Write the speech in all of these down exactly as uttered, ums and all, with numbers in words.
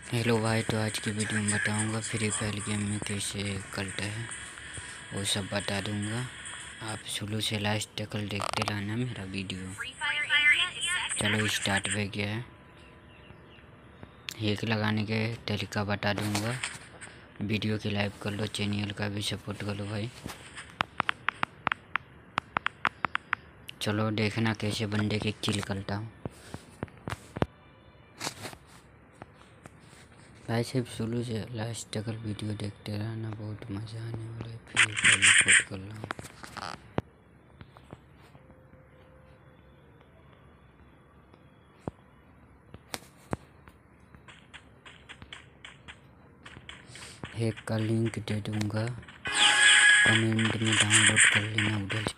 Hello भाई, तो आज की वीडियो में बताऊंगा फ्री फायर गेम में कैसे करते हैं, वो सब बता दूंगा। आप शुरू से लास्ट तक देखते रहना मेरा वीडियो। चलो स्टार्ट हो गया है। हैक लगाने के तरीका बता दूंगा। वीडियो की लाइक कर लो, चैनल का भी सपोर्ट कर लो भाई। चलो देखना कैसे बंदे की किल करता हूँ। भाई सिर्फ शुरू से लास्ट तक वीडियो देखते रहना, बहुत मज़ा आने वाला है। फ्री फायर रिपोर्ट कर रहा हूँ। हैक का लिंक दे दूंगा, कमेंट में डाउनलोड कर लेना उधर से।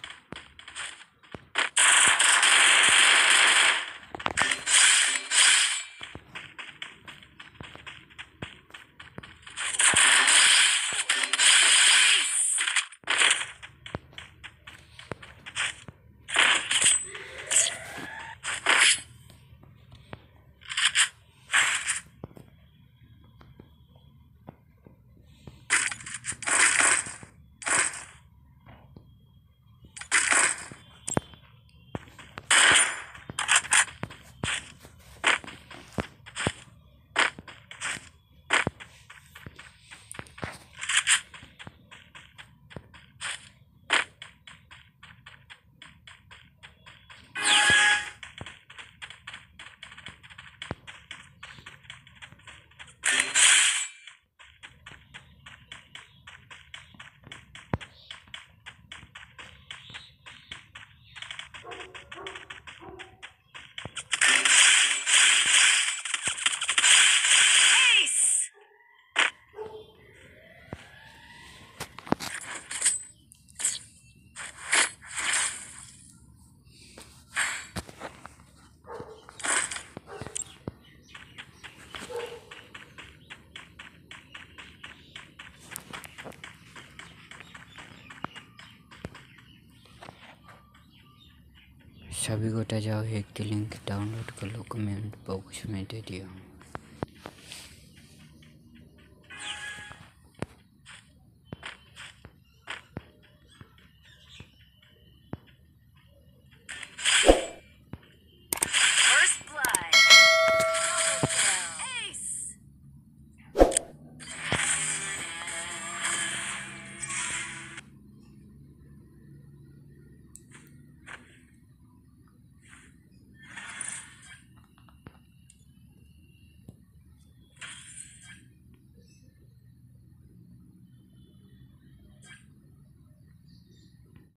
सभी को जाओ, हैक के लिंक डाउनलोड कर लो, कमेंट बॉक्स में दे दिया हूँ।